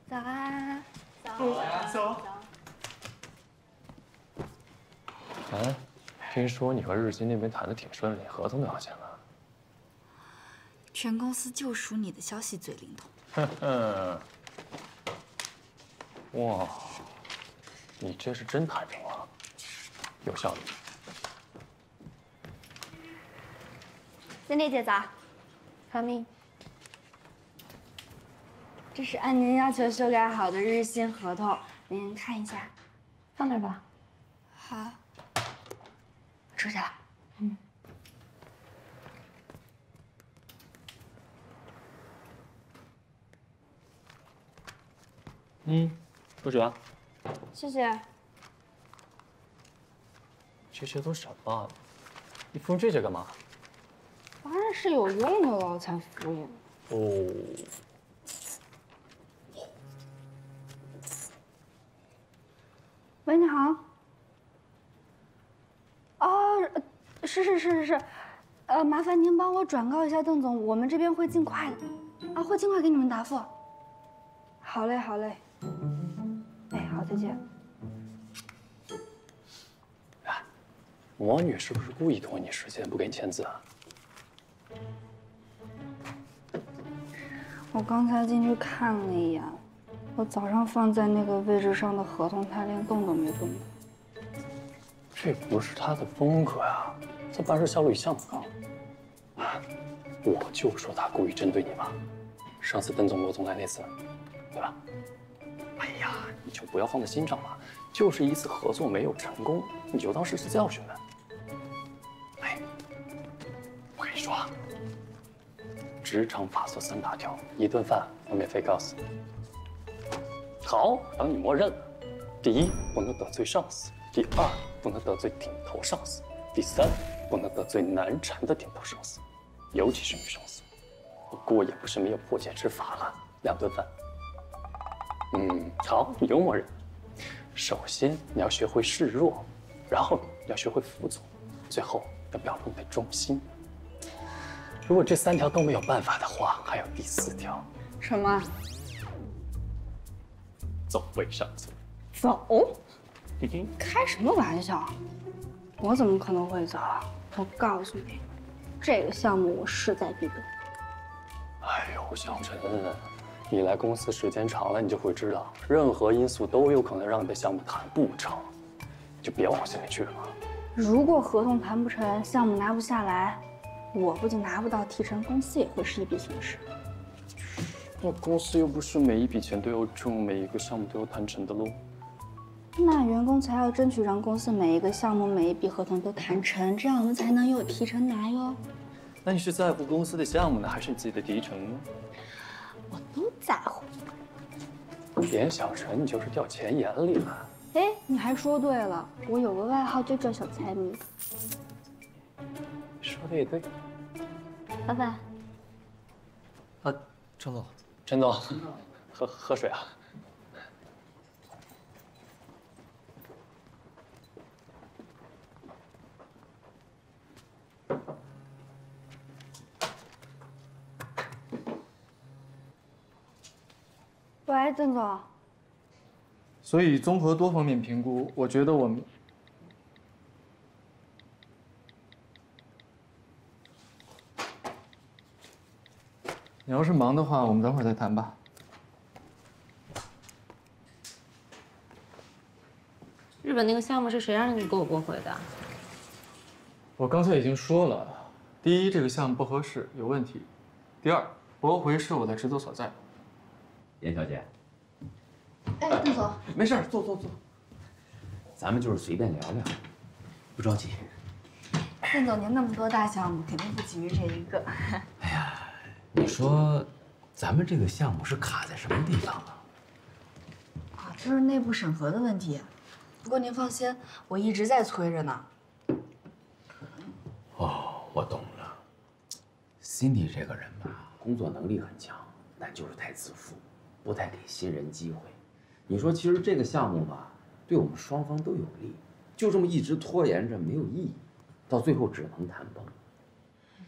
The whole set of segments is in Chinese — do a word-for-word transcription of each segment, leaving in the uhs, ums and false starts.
早啊！早早。 哎，听说你和日新那边谈的挺顺利，合同都要签了。 全公司就属你的消息最灵通。 哼哼。哇，你这是真谈成了，有效率。 森丽姐早。Come in。这是按您要求修改好的日新合同，您看一下。 放那儿吧。 好。出去了。 嗯。 嗯，出去吧。 谢谢。 这些都什么？你敷这些干嘛？ 当然是有用的了才敷衍。 哦。 喂，你好。哦，是是是是是，呃，麻烦您帮我转告一下邓总，我们这边会尽快的，啊，会尽快给你们答复。好嘞，好嘞。哎，好，再见。 哎，魔女是不是故意拖你时间，不给你签字啊？ 我刚才进去看了一眼。我早上放在那个位置上的合同，他连动都没动过。 这不是他的风格呀，他办事效率一向不高。啊，我就说他故意针对你嘛。上次邓总、罗总来那次，对吧？哎呀，你就不要放在心上嘛，就是一次合作没有成功，你就当是次教训呗。哎，我跟你说啊，职场法则三大条，一顿饭我免费告诉你。好，等你默认了。第一，不能得罪上司；第二，不能得罪顶头上司；第三，不能得罪难缠的顶头上司，尤其是女上司。锅也不是没有破解之法了，两顿饭。嗯，好，你又默认。首先你要学会示弱，然后你要学会服从，最后要表露你的忠心。如果这三条都没有办法的话，还有第四条。 什么？ 走位上策。 走？开什么玩笑？我怎么可能会走啊？我告诉你，这个项目我势在必得。 哎呦，小陈，你来公司时间长了，你就会知道，任何因素都有可能让你的项目谈不成，就别往心里去了。 如果合同谈不成，项目拿不下来，我不仅拿不到提成，公司也会是一笔损失。 那公司又不是每一笔钱都要挣，每一个项目都要谈成的喽。 那员工才要争取让公司每一个项目、每一笔合同都谈成，这样我们才能有提成拿哟。 那你是在乎公司的项目呢，还是你自己的提成呢？ 我都在乎。 连小陈，你就是掉钱眼里了。 哎，你还说对了，我有个外号就叫小财迷。 说的也对。 老板。 啊，陈总。 陈总，喝喝水啊。 喂，邓总。 所以综合多方面评估，我觉得我们你要是忙的话，我们等会儿再谈吧。 日本那个项目是谁让你给我驳回的？ 我刚才已经说了，第一，这个项目不合适，有问题；第二，驳回是我的职责所在。 严小姐， 哎，邓总， 没事，坐坐坐。咱们就是随便聊聊，不着急。 邓总，您那么多大项目，肯定不急于这一个。 哎呀，你说，咱们这个项目是卡在什么地方啊？ 啊，就是内部审核的问题。不过您放心，我一直在催着呢。 哦，我懂了。Cindy 这个人吧，工作能力很强，但就是太自负，不太给新人机会。你说，其实这个项目吧，对我们双方都有利，就这么一直拖延着没有意义，到最后只能谈崩。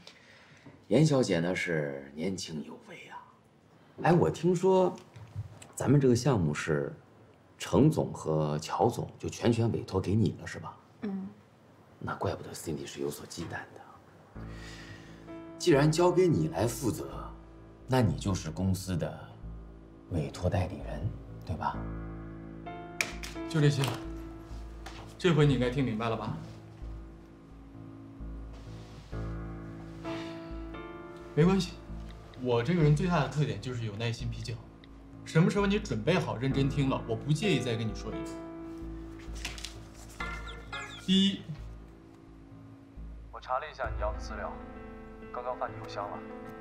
严小姐呢是年轻有为啊，哎，我听说咱们这个项目是程总和乔总就全权委托给你了，是吧？ 嗯， 那怪不得 Cindy 是有所忌惮的。既然交给你来负责，那你就是公司的委托代理人，对吧？ 就这些，这回你应该听明白了吧？没关系，我这个人最大的特点就是有耐心、脾气好。什么时候你准备好、认真听了，我不介意再跟你说一遍。第一， 我查了一下你要的资料，刚刚发你邮箱了。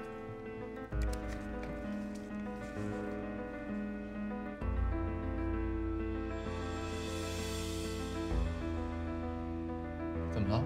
怎么了？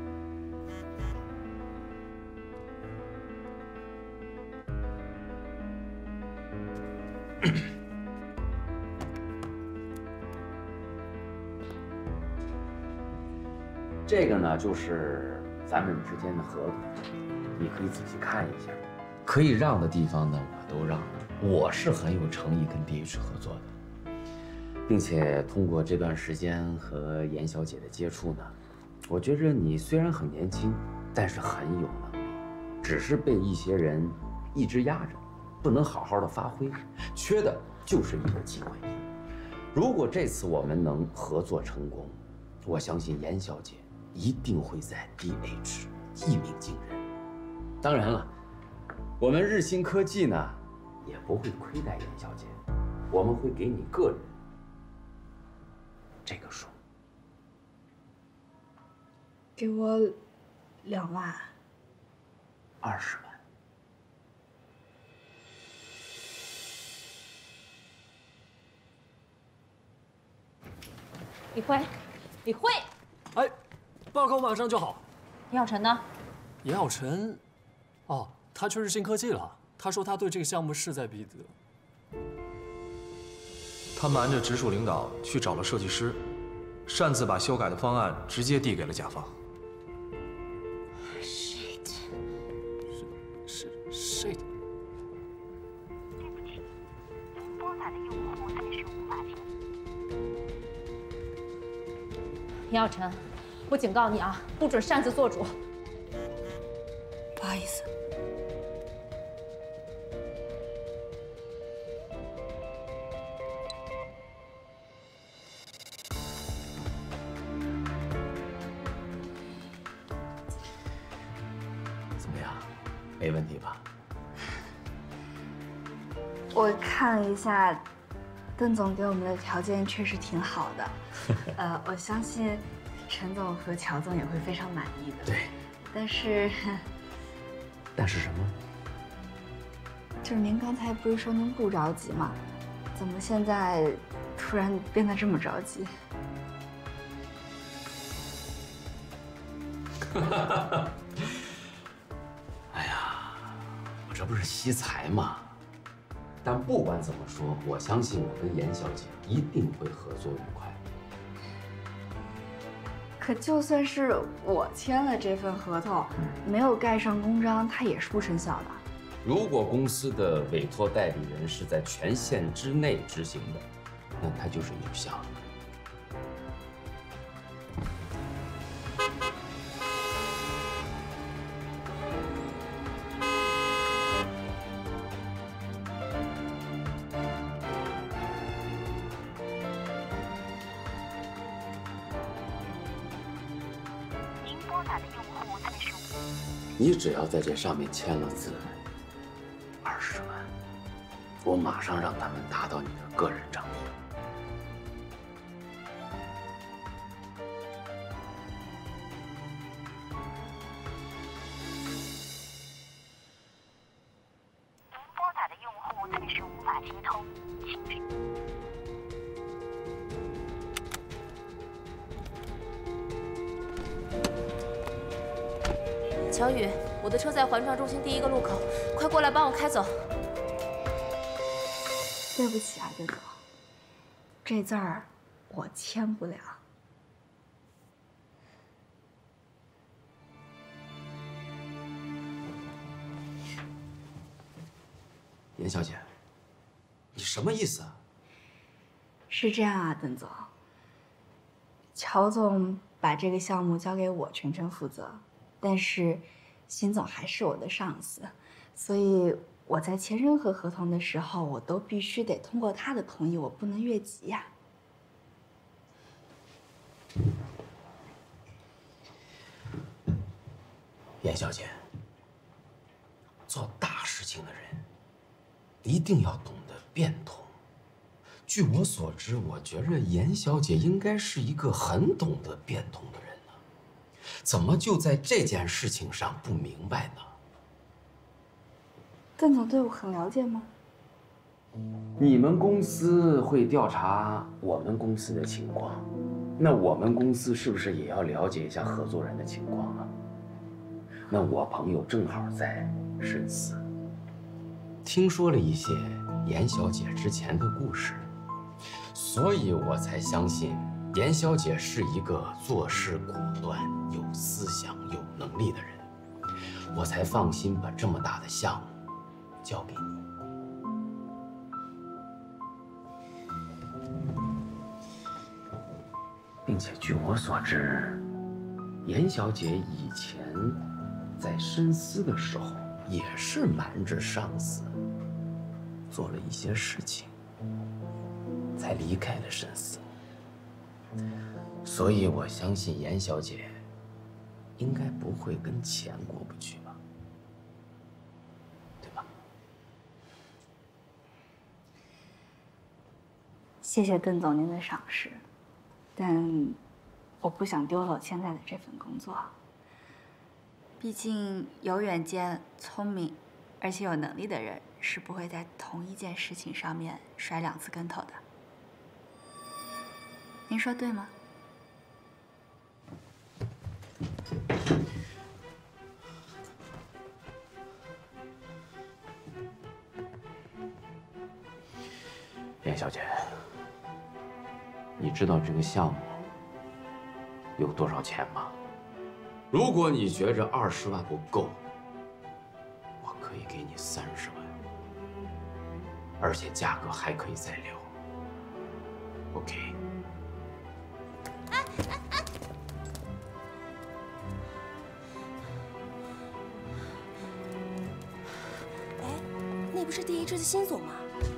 这个呢，就是咱们之间的合同，你可以仔细看一下。可以让的地方呢，我都让了。我是很有诚意跟 D H 合作的，并且通过这段时间和严小姐的接触呢，我觉着你虽然很年轻，但是很有能力，只是被一些人一直压着，不能好好的发挥，缺的就是一个机会。如果这次我们能合作成功，我相信严小姐一定会在 D H 一鸣惊人。当然了，我们日新科技呢，也不会亏待严小姐，我们会给你个人这个数。 给我两万。 二十万。 李辉，李辉， 哎，报告马上就好。 严小晨呢？ 严小晨，哦，他去日新科技了。他说他对这个项目势在必得。 他瞒着直属领导去找了设计师，擅自把修改的方案直接递给了甲方。 shit， 是是 shit。 对不起，您拨打的用户暂时无法接。 严小晨，我警告你啊，不准擅自做主。 不好意思。 怎么样？没问题吧？ 我看了一下，邓总给我们的条件确实挺好的，呃，我相信陈总和乔总也会非常满意的。 对。 但是， 但是什么？ 就是您刚才不是说您不着急吗？怎么现在突然变得这么着急？ 哎呀，我这不是惜才吗？但不管怎么说，我相信我跟严小姐一定会合作愉快。 可就算是我签了这份合同，没有盖上公章，它也是不生效的。 如果公司的委托代理人是在权限之内执行的，那它就是有效的。 您拨打的用户暂时无。 你只要在这上面签了字，二十万，我马上让他们打到你的个人账户。 您拨打的用户暂时无法接通，请。 乔宇，我的车在环状中心第一个路口，快过来帮我开走。 对不起啊，邓总，这字儿我签不了。 严小姐，你什么意思啊？ 是这样啊，邓总。乔总把这个项目交给我全权负责，但是辛总还是我的上司，所以我在签任何合同的时候，我都必须得通过他的同意，我不能越级呀。 严小姐，做大事情的人一定要懂得变通。据我所知，我觉着严小姐应该是一个很懂得变通的人呢，怎么就在这件事情上不明白呢？ 邓总对我很了解吗？ 你们公司会调查我们公司的情况，那我们公司是不是也要了解一下合作人的情况啊？那我朋友正好在深思，听说了一些严小姐之前的故事，所以我才相信严小姐是一个做事果断、有思想、有能力的人，我才放心把这么大的项目交给你。并且据我所知，严小姐以前在深思的时候，也是瞒着上司做了一些事情，才离开了深思。所以我相信严小姐应该不会跟钱过不去吧，对吧？ 谢谢邓总您的赏识，但我不想丢了我现在的这份工作。毕竟有远见、聪明，而且有能力的人是不会在同一件事情上面摔两次跟头的。您说对吗？ 严小姐，你知道这个项目有多少钱吗？如果你觉着二十万不够，我可以给你三十万，而且价格还可以再聊。OK。 哎，那不是第一支的辛总吗？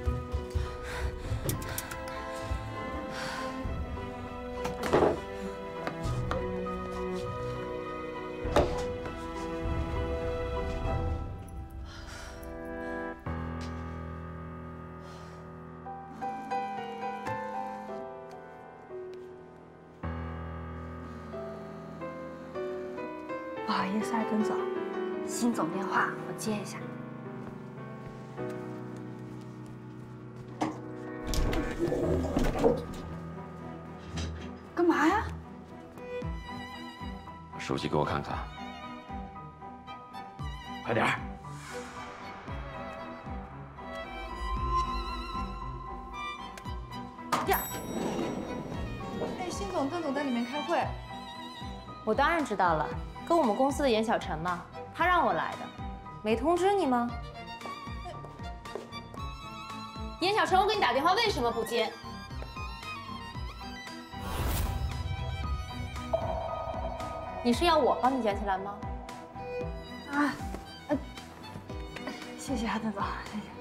不好意思啊，邓总，辛总电话，我接一下。干嘛呀？ 把手机给我看看，快点儿！ 呀，哎，辛总、邓总在里面开会。 我当然知道了，跟我们公司的严小晨嘛，他让我来的，没通知你吗？严小晨，我给你打电话为什么不接？你是要我帮你捡起来吗？ 啊，呃，谢谢啊，邓总，谢谢。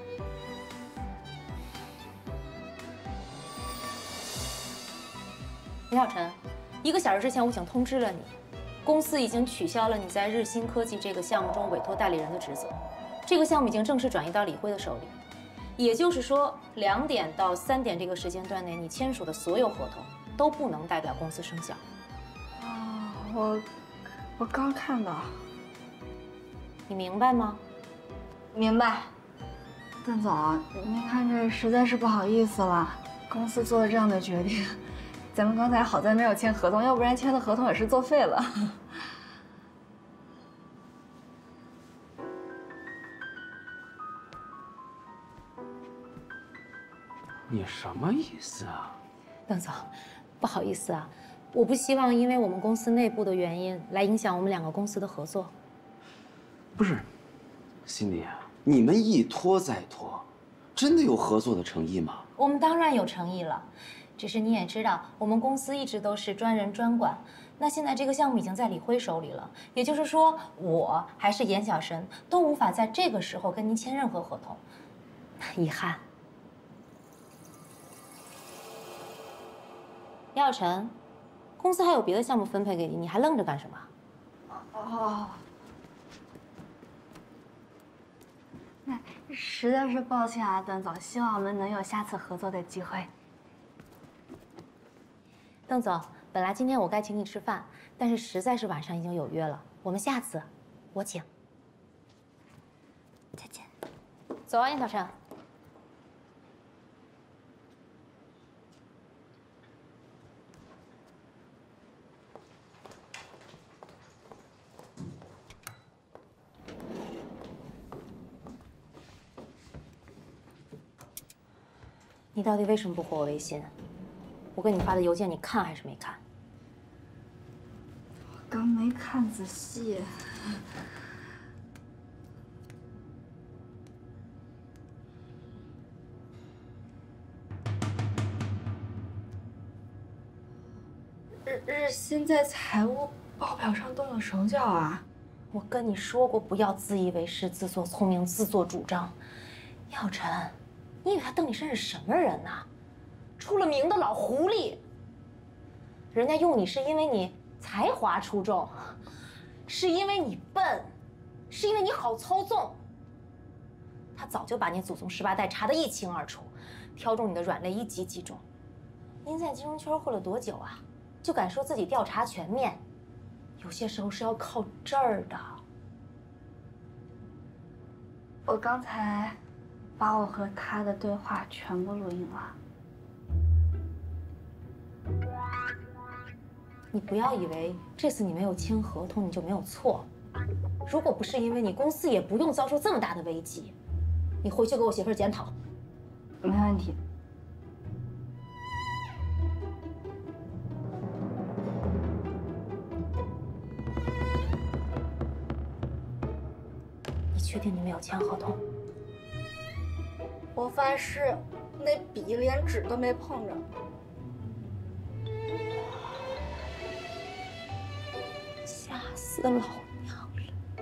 严小晨，一个小时之前我已经通知了你，公司已经取消了你在日新科技这个项目中委托代理人的职责，这个项目已经正式转移到李辉的手里。也就是说，两点到三点这个时间段内，你签署的所有合同都不能代表公司生效。 啊，我我刚看到。 你明白吗？ 明白。邓总，您看这实在是不好意思了，公司做了这样的决定。咱们刚才好在没有签合同，要不然签的合同也是作废了。 你什么意思啊？ 邓总，不好意思啊，我不希望因为我们公司内部的原因来影响我们两个公司的合作。 不是，辛迪，你们一拖再拖，真的有合作的诚意吗？ 我们当然有诚意了。 只是你也知道，我们公司一直都是专人专管。那现在这个项目已经在李辉手里了，也就是说，我还是严小神都无法在这个时候跟您签任何合同，遗憾。李小晨，公司还有别的项目分配给你，你还愣着干什么？ 哦，那实在是抱歉啊，邓总，希望我们能有下次合作的机会。 邓总，本来今天我该请你吃饭，但是实在是晚上已经有约了，我们下次我请。 再见。 走啊，严小晨。你到底为什么不回我微信？我给你发的邮件，你看还是没看？ 刚没看仔细。日日新在财务报表上动了手脚啊！ 我跟你说过，不要自以为是、自作聪明、自作主张。耀晨，你以为他邓丽珊是什么人呐？出了名的老狐狸。人家用你是因为你才华出众，是因为你笨，是因为你好操纵。他早就把你祖宗十八代查得一清二楚，挑中你的软肋一击即中。您在金融圈混了多久啊？就敢说自己调查全面？有些时候是要靠这儿的。 我刚才把我和他的对话全部录音了。 你不要以为这次你没有签合同你就没有错。如果不是因为你，公司也不用遭受这么大的危机。你回去给我写份检讨。 没问题。 你确定你没有签合同？ 我发誓，那笔连纸都没碰着。 吓死老娘了！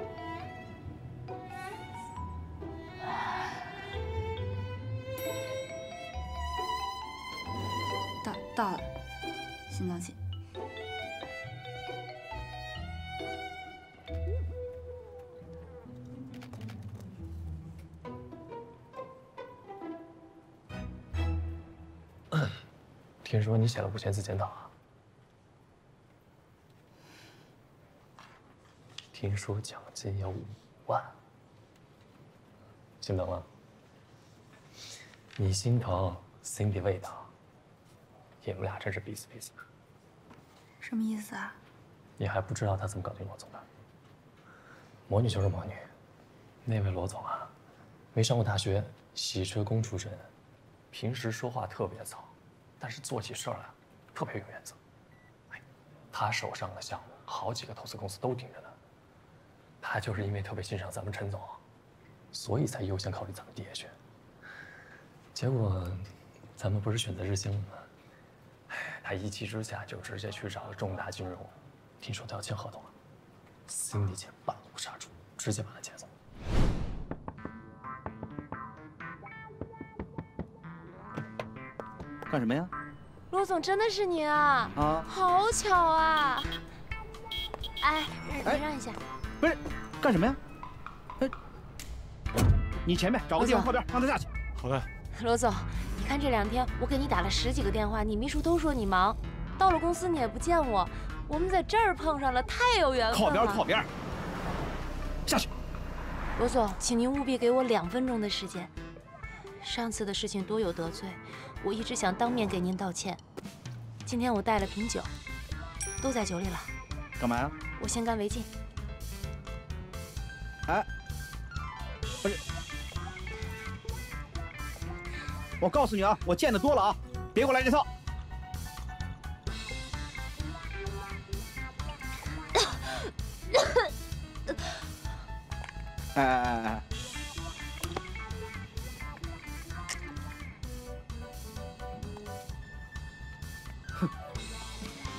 到到了，先道歉。 听说你写了五千字检讨啊？听说奖金有五万，心疼吗？你心疼 ，Cindy 味道，你们俩真是彼此彼此。 什么意思啊？ 你还不知道他怎么搞定罗总的？魔女就是魔女，那位罗总啊，没上过大学，洗车工出身，平时说话特别糙。但是做起事儿来特别有原则。哎，他手上的项目，好几个投资公司都盯着呢。他就是因为特别欣赏咱们陈总，所以才优先考虑咱们第一选。结果，咱们不是选择日兴了吗？哎，他一气之下就直接去找了重大金融，听说他要签合同了。Cindy姐半路杀出，直接把他签走。 干什么呀？ 罗总，真的是您啊！ 啊， 好巧啊！哎，你让一下。 不是，干什么呀？哎，你前面找个地方靠边，让他下去。 好的。 罗总，你看这两天我给你打了十几个电话，你秘书都说你忙，到了公司你也不见我，我们在这儿碰上了，太有缘分了。 靠边，靠边，下去。 罗总，请您务必给我两分钟的时间。上次的事情多有得罪，我一直想当面给您道歉。今天我带了瓶酒，都在酒里了。 干嘛呀？ 我先干为敬。 哎，不是，我告诉你啊，我见得多了啊，别给我来这套。哎哎哎哎！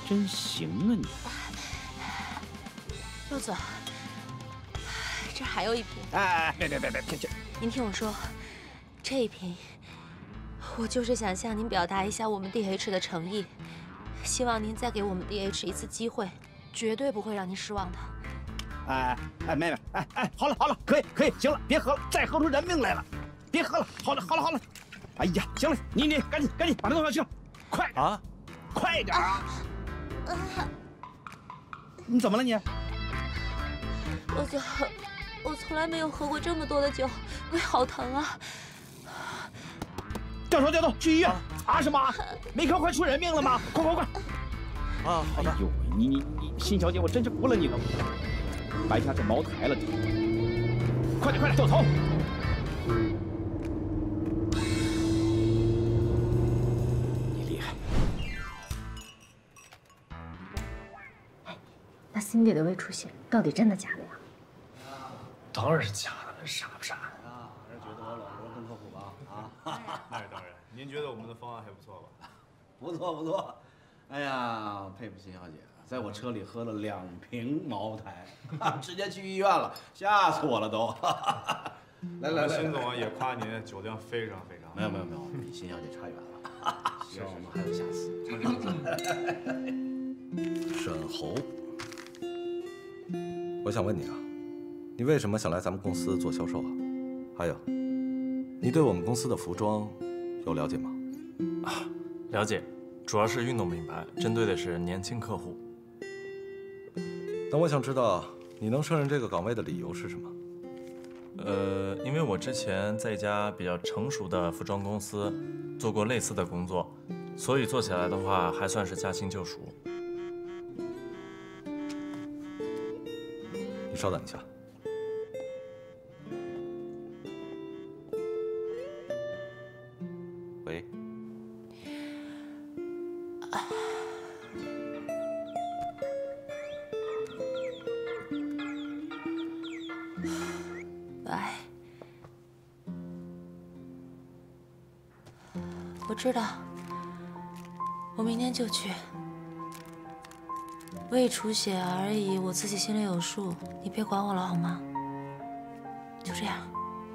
真行啊你！ 陆总，这还有一瓶。 哎，别别别别别！ 您听我说，这一瓶，我就是想向您表达一下我们 D H 的诚意，希望您再给我们 D H 一次机会，绝对不会让您失望的。 哎哎，妹妹，哎哎，好了好了，可以可以，行了，别喝了，再喝出人命来了，别喝了，好了好了好了。哎呀，行了，你你赶紧赶紧把那东西去了，快点啊，快点啊！你怎么了你？ 陆总，我从来没有喝过这么多的酒，胃好疼啊！ 掉头掉头，去医院！啊什么？没看快出人命了吗？快快快！ 啊，好的。 哎呦，你你你，辛小姐，我真是服了你了，白瞎这茅台了你！快点快点，掉头！你厉害。 那 Cindy 的胃出血到底真的假的呀？ 当然是假的，傻不傻？ 啊，还是觉得我老婆更靠谱吧？啊， 那是当然。您觉得我们的方案还不错吧？ 不错不错。哎呀，佩服辛小姐，在我车里喝了两瓶茅台，直接去医院了，吓死我了都。来来来， 辛总啊也夸您酒量非常非常。 没有没有没有，比辛小姐差远了。希望我们还有下次。 沈侯，我想问你啊，你为什么想来咱们公司做销售啊？还有，你对我们公司的服装有了解吗？ 啊，了解，主要是运动品牌，针对的是年轻客户。 那我想知道你能胜任这个岗位的理由是什么？ 呃，因为我之前在一家比较成熟的服装公司做过类似的工作，所以做起来的话还算是驾轻就熟。 你稍等一下。喂。 我知道，我明天就去。胃出血而已，我自己心里有数，你别管我了好吗？就这样。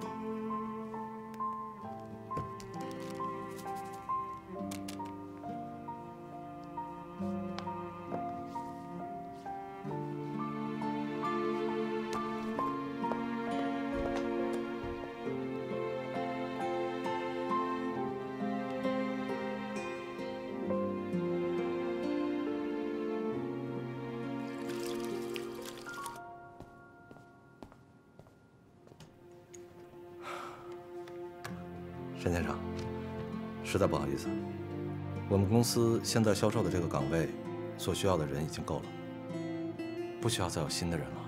沈先生，实在不好意思，我们公司现在销售的这个岗位所需要的人已经够了，不需要再有新的人了。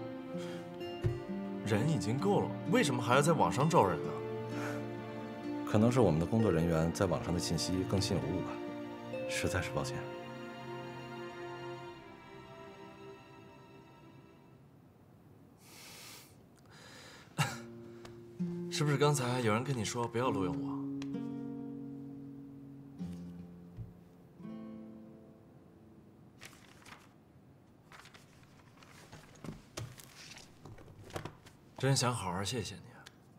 人已经够了，为什么还要在网上招人呢？ 可能是我们的工作人员在网上的信息更新有误吧，实在是抱歉。 是不是刚才有人跟你说不要录用我？真想好好谢谢你啊！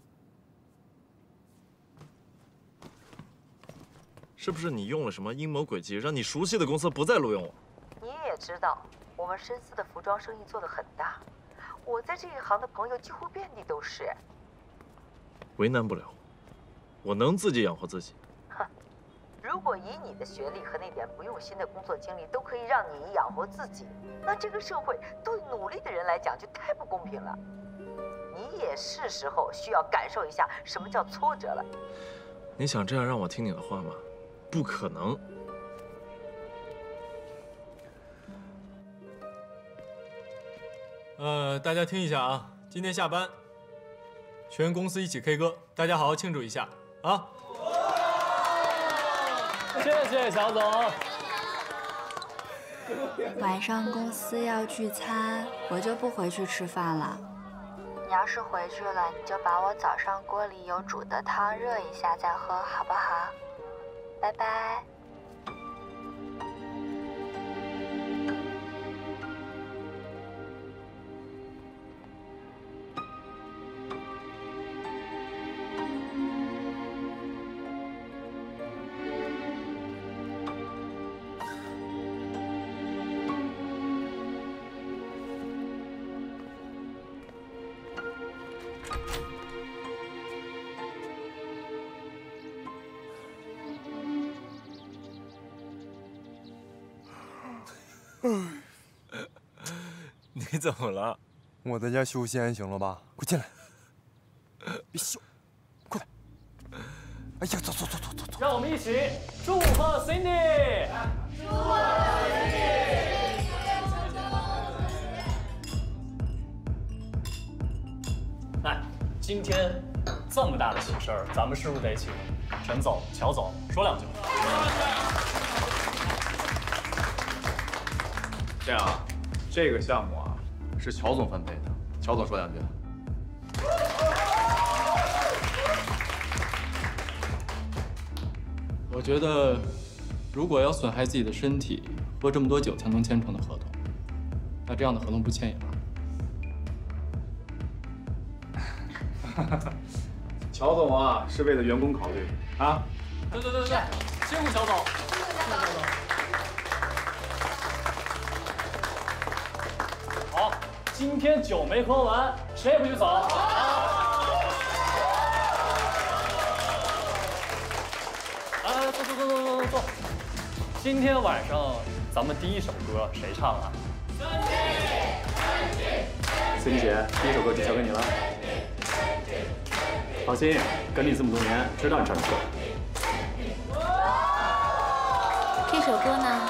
是不是你用了什么阴谋诡计，让你熟悉的公司不再录用我？ 你也知道，我们深思的服装生意做得很大，我在这一行的朋友几乎遍地都是。 为难不了我，我能自己养活自己。 哼，如果以你的学历和那点不用心的工作经历都可以让你养活自己，那这个社会对努力的人来讲就太不公平了。你也是时候需要感受一下什么叫挫折了。 你想这样让我听你的话吗？不可能。 呃，大家听一下啊，今天下班，全公司一起 K 歌，大家好好庆祝一下啊！ 谢谢小总。 晚上公司要聚餐，我就不回去吃饭了。你要是回去了，你就把我早上锅里有煮的汤热一下再喝，好不好？拜拜。 你怎么了？ 我在家修仙行了吧？快进来！别笑，快点！哎呀，走走走走走走！ 让我们一起祝贺 Cindy！ 祝贺 Cindy！ 哎，今天这么大的喜事儿，咱们是不是得请陈总、乔总说两句？ 这样啊，这个项目啊是乔总分配的，乔总说两句。 我觉得，如果要损害自己的身体，喝这么多酒才能签成的合同，那这样的合同不签也罢。 乔总啊，是为了员工考虑啊。 对对对对，辛苦乔总，辛苦乔总。好，今天酒没喝完，谁也不许走。来，坐坐坐坐坐坐。今天晚上咱们第一首歌谁唱啊？ 孙姐，第一首歌就交给你了。放心，跟你这么多年，知道你唱什么歌。 这首歌呢？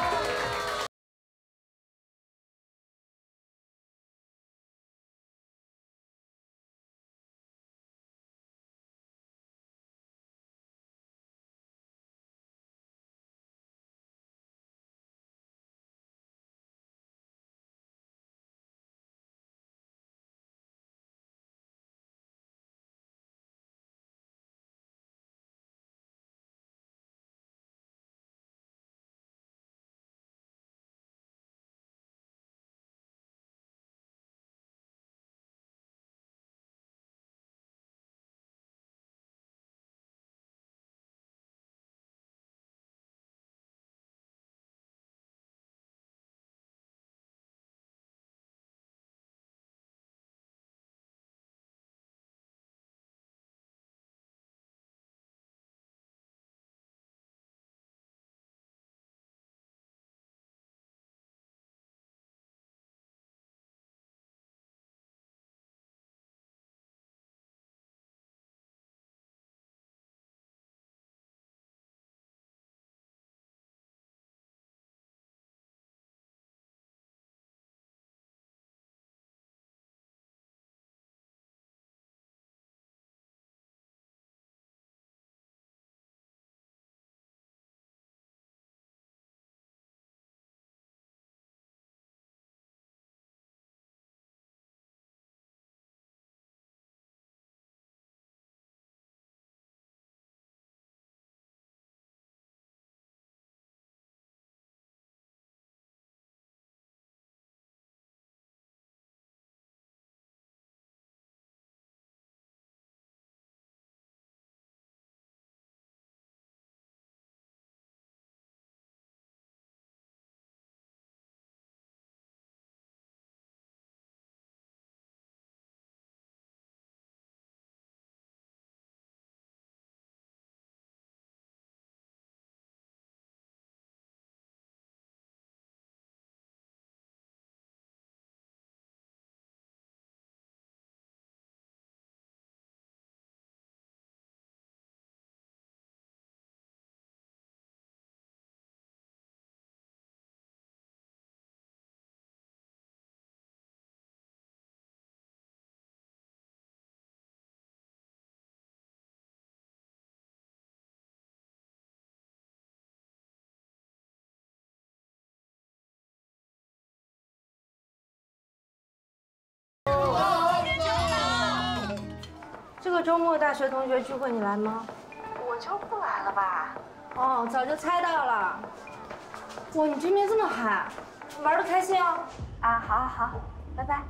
这个周末大学同学聚会你来吗？ 我就不来了吧。 哦，早就猜到了。哇，你这边这么嗨，玩得开心哦。 啊，好，好，好，拜拜。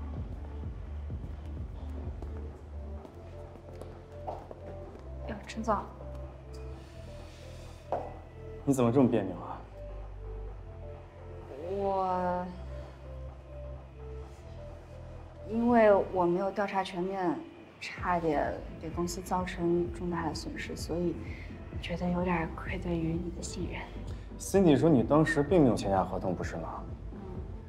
哟，陈总， 你怎么这么别扭啊？ 我因为我没有调查全面，差点给公司造成重大的损失，所以觉得有点愧对于你的信任。 Cindy 说你当时并没有签下合同，不是吗？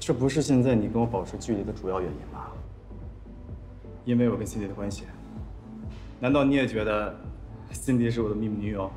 这不是现在你跟我保持距离的主要原因吧？因为我跟 Cindy 的关系。难道你也觉得 Cindy 是我的秘密女友？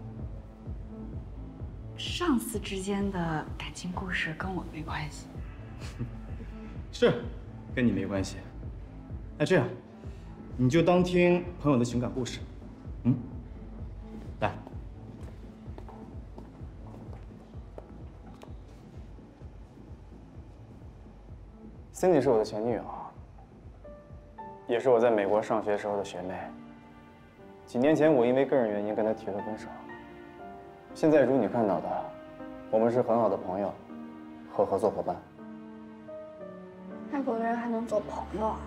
上司之间的感情故事跟我没关系。 是，跟你没关系。那这样，你就当听朋友的情感故事。嗯，来。Cindy 是我的前女友，也是我在美国上学时候的学妹。几年前，我因为个人原因跟她提了分手。现在如你看到的，我们是很好的朋友和合作伙伴。 外国人还能做朋友啊？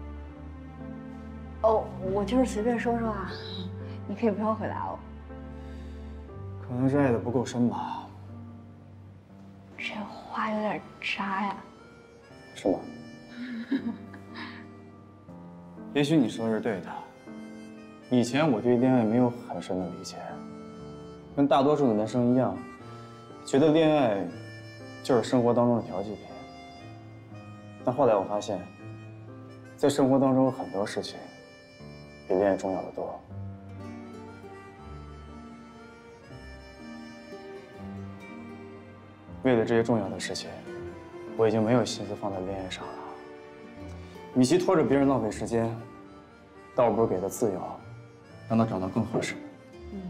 哦，我就是随便说说啊，你可以不用回答我。 可能是爱的不够深吧。 这话有点渣呀。 是吗？也许你说的是对的。以前我对恋爱没有很深的理解，跟大多数的男生一样，觉得恋爱就是生活当中的调剂品。但后来我发现，在生活当中有很多事情比恋爱重要的多。为了这些重要的事情，我已经没有心思放在恋爱上了。与其拖着别人浪费时间，倒不如给他自由，让他找到更合适的。 嗯，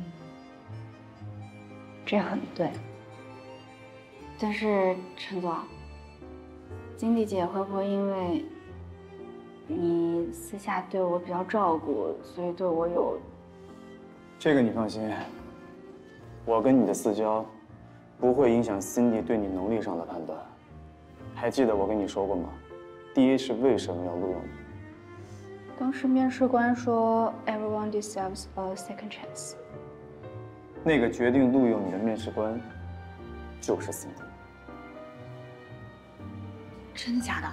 这很对。但是陈总，经理姐会不会因为你私下对我比较照顾，所以对我有…… 这个你放心，我跟你的私交不会影响 Cindy 对你能力上的判断。还记得我跟你说过吗 ？D A 是为什么要录用你？ 当时面试官说 ，Everyone deserves a second chance。 那个决定录用你的面试官就是 Cindy。 真的假的？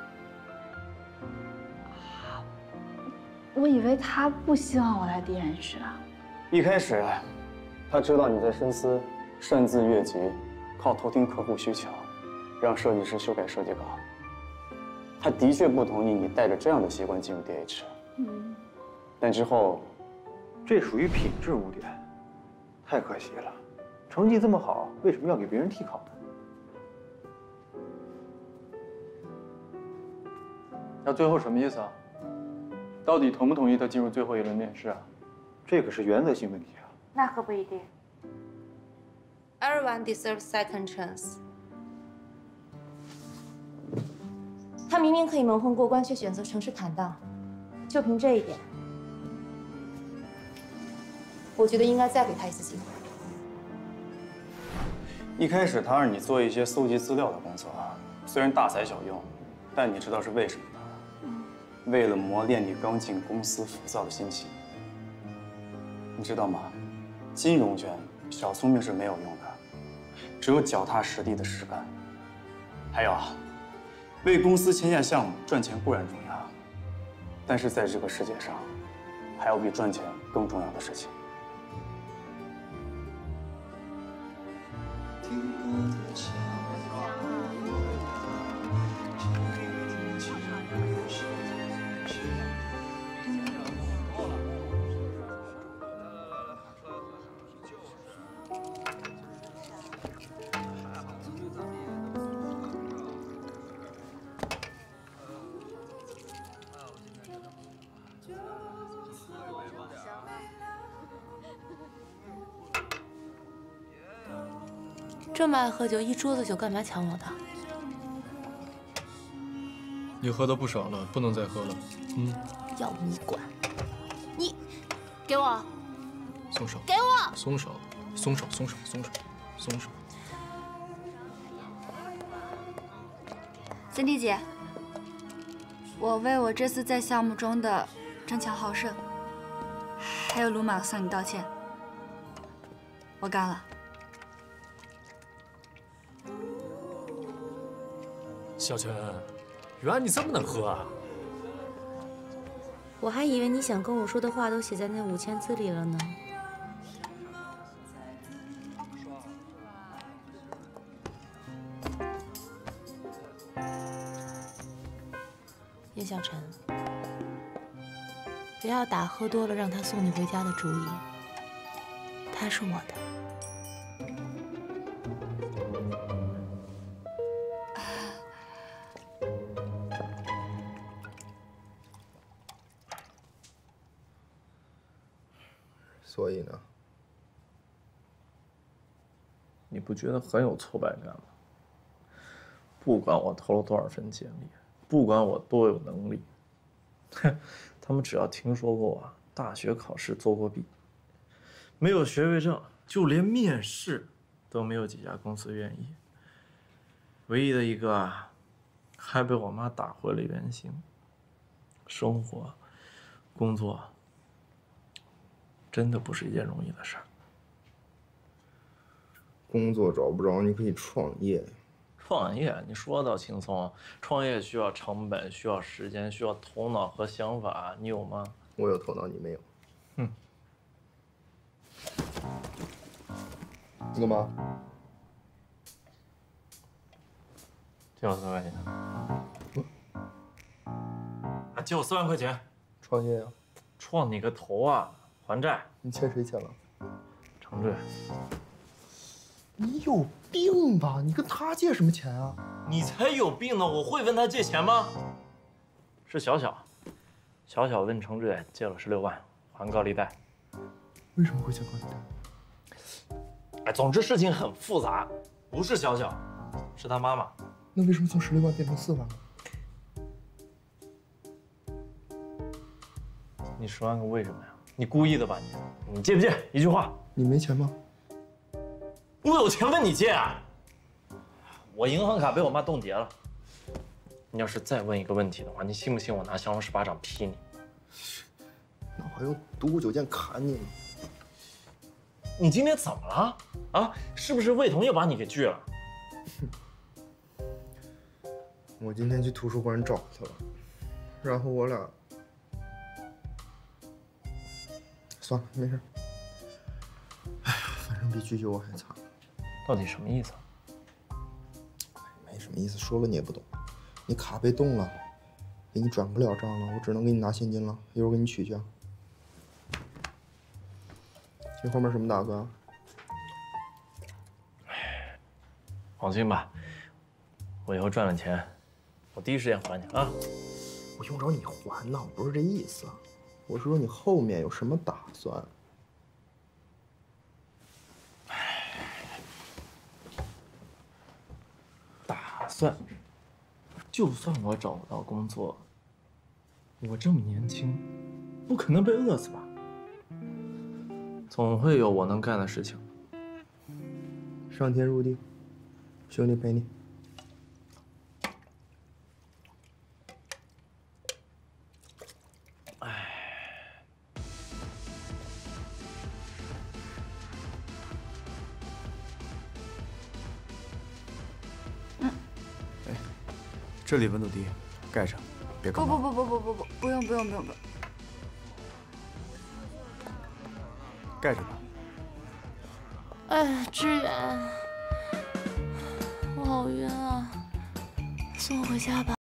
我以为他不希望我来第一面试啊。 一开始，他知道你在深思，擅自越级，靠偷听客户需求，让设计师修改设计稿。他的确不同意你带着这样的习惯进入 D H。 嗯。 但之后， 这属于品质污点，太可惜了。成绩这么好，为什么要给别人替考呢？ 那最后什么意思啊？到底同不同意他进入最后一轮面试啊？ 这个是原则性问题啊。 那可不一定。Everyone deserves second chance。他明明可以蒙混过关，却选择诚实坦荡，就凭这一点，我觉得应该再给他一次机会。 一开始他让你做一些搜集资料的工作，虽然大材小用，但你知道是为什么吗？嗯，为了磨练你刚进公司浮躁的心情。你知道吗？金融圈小聪明是没有用的，只有脚踏实地的实干。还有啊，为公司签下项目赚钱固然重要，但是在这个世界上，还有比赚钱更重要的事情。 这么爱喝酒，一桌子酒干嘛抢我的？ 你喝的不少了，不能再喝了。嗯， 要你管！你，给我， 松手！ 给我， 松手！松手！松手！松手！松手！ Cindy姐，我为我这次在项目中的争强好胜，还有鲁莽向你道歉。我干了。 小陈，原来你这么能喝啊！ 我还以为你想跟我说的话都写在那五千字里了呢。 叶小晨，不要打喝多了让他送你回家的主意。他是我的。 所以呢？ 你不觉得很有挫败感吗？不管我投了多少份简历，不管我多有能力，哼，他们只要听说过我大学考试作过弊，没有学位证，就连面试都没有几家公司愿意。唯一的一个啊，还被我妈打回了原形。生活、工作，真的不是一件容易的事儿。 工作找不着，你可以创业。 创业，你说倒轻松，创业需要成本，需要时间，需要头脑和想法，你有吗？ 我有头脑，你没有。 哼。 你干嘛？ 借我四万块钱。啊，借我四万块钱。 创业呀、啊？ 创你个头啊！还债。 你欠谁钱了？ 程志。 你有病吧？你跟他借什么钱啊？ 你才有病呢！我会问他借钱吗？是小小，小小问程志远借了十六万，还高利贷。 为什么会借高利贷？ 哎，总之事情很复杂，不是小小，是他妈妈。 那为什么从十六万变成四万了？ 你十万个为什么呀？你故意的吧你？你借不借？一句话。 你没钱吗？ 我有钱问你借啊！我银行卡被我妈冻结了。你要是再问一个问题的话，你信不信我拿降龙十八掌劈你？ 那我还用独孤九剑砍你呢。 你今天怎么了？啊，是不是魏彤又把你给拒了？ 我今天去图书馆找他了，然后我俩……算了，没事。哎呀，反正比拒绝我还惨。 到底什么意思？ 没什么意思，说了你也不懂。你卡被冻了，给你转不了账了，我只能给你拿现金了，一会儿给你取去。你后面什么打算？ 放心吧，我以后赚了钱，我第一时间还你啊！ 我用着你还呢，我不是这意思。我是说你后面有什么打算？ 打算，就算我找不到工作，我这么年轻，不可能被饿死吧？总会有我能干的事情。 上天入地，兄弟陪你。 哎， 这里温度低，盖上，别感冒。 不不不不不不不，不用不用不用不用。 盖着吧。 哎，志远，我好晕啊，送我回家吧。